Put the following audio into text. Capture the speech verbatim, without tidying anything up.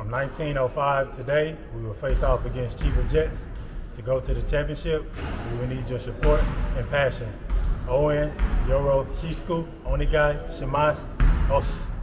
Um, nineteen oh five today, we will face off against Chiba Jets to go to the championship. We will need your support and passion. Owen, Yoro, Shisku, Onigai, Shimas, Os.